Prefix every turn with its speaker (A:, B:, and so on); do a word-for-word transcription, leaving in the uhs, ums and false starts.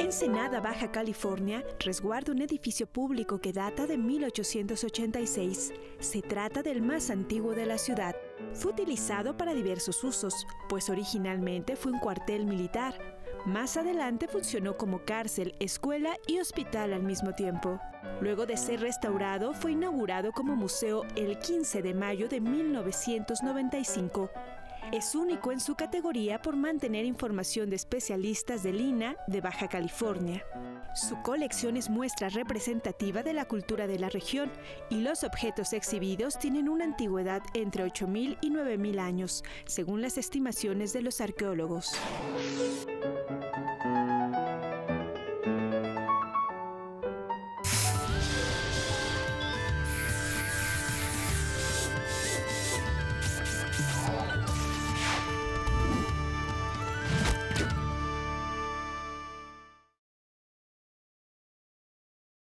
A: Ensenada, Baja California, resguarda un edificio público que data de mil ochocientos ochenta y seis. Se trata del más antiguo de la ciudad. Fue utilizado para diversos usos, pues originalmente fue un cuartel militar. Más adelante funcionó como cárcel, escuela y hospital al mismo tiempo. Luego de ser restaurado, fue inaugurado como museo el quince de mayo de mil novecientos noventa y cinco. Es único en su categoría por mantener información de especialistas del I N A H de Baja California. Su colección es muestra representativa de la cultura de la región y los objetos exhibidos tienen una antigüedad entre ocho mil y nueve mil años, según las estimaciones de los arqueólogos.